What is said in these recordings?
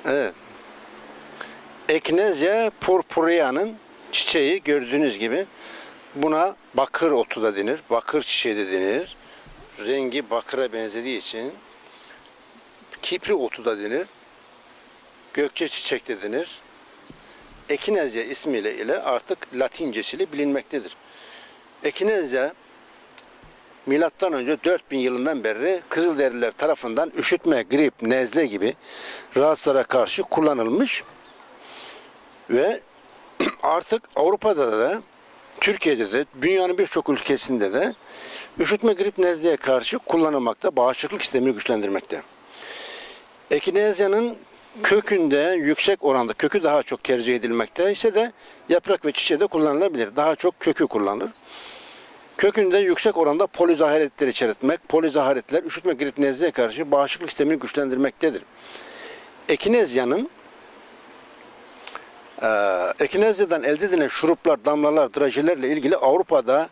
Evet. Echinacea purpurea'nın çiçeği gördüğünüz gibi. Buna bakır otu da denir. Bakır çiçeği de denir. Rengi bakıra benzediği için kipri otu da denir. Gökçe çiçek de denir. Echinacea ismiyle ile artık Latincesiyle bilinmektedir. Echinacea milattan önce 4000 yılından beri Kızılderililer tarafından üşütme, grip, nezle gibi rahatsızlara karşı kullanılmış ve artık Avrupa'da da, Türkiye'de de, dünyanın birçok ülkesinde de üşütme, grip, nezleye karşı kullanılmakta, bağışıklık sistemini güçlendirmekte. Echinacea'nın kökünde yüksek oranda, kökü daha çok tercih edilmekte ise de yaprak ve çiçeği de kullanılabilir. Daha çok kökü kullanılır. Kökünde yüksek oranda polizaharetleri içermek, polizaharetler üşütme, grip, nezleye karşı bağışıklık sistemini güçlendirmektedir. Echinacea'dan elde edilen şuruplar, damlalar, drajelerle ilgili Avrupa'da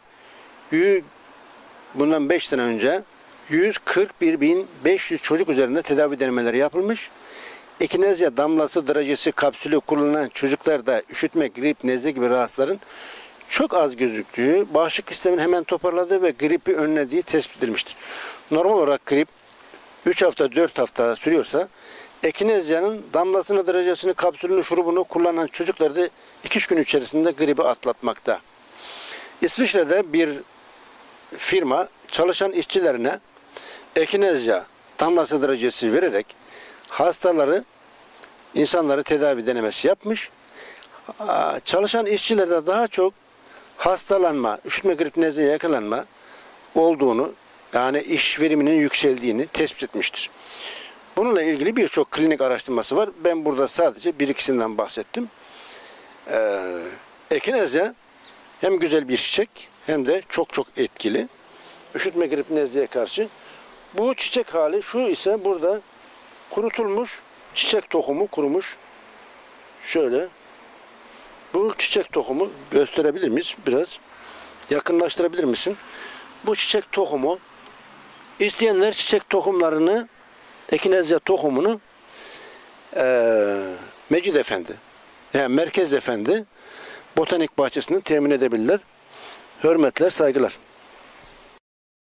bundan 5 sene önce 141.500 çocuk üzerinde tedavi denemeleri yapılmış. Echinacea damlası, drajesi, kapsülü kullanılan çocuklarda üşütme, grip, nezle gibi rahatsızların çok az gözüktüğü, bağışıklık sistemini hemen toparladığı ve gripi önlediği tespit edilmiştir. Normal olarak grip 3 hafta 4 hafta sürüyorsa Echinacea'nın damlasını, drajesini, kapsülünü, şurubunu kullanan çocuklar da 2-3 gün içerisinde gribi atlatmakta. İsviçre'de bir firma çalışan işçilerine Echinacea damlası, drajesi vererek insanları tedavi denemesi yapmış. Çalışan işçilerde daha çok hastalanma, üşütme, grip, nezleye yakalanma olduğunu, yani iş veriminin yükseldiğini tespit etmiştir. Bununla ilgili birçok klinik araştırması var. Ben burada sadece bir ikisinden bahsettim. Echinacea hem güzel bir çiçek hem de çok etkili. Üşütme, grip, nezleye karşı. Bu çiçek hali şu ise burada kurutulmuş çiçek tohumu, kurumuş. Şöyle. Bu çiçek tohumu gösterebilir miyiz? Biraz yakınlaştırabilir misin? Bu çiçek tohumu, isteyenler çiçek tohumlarını, Echinacea tohumunu Mecid Efendi, yani Merkez Efendi Botanik Bahçesi'nden temin edebilirler. Hürmetler, saygılar.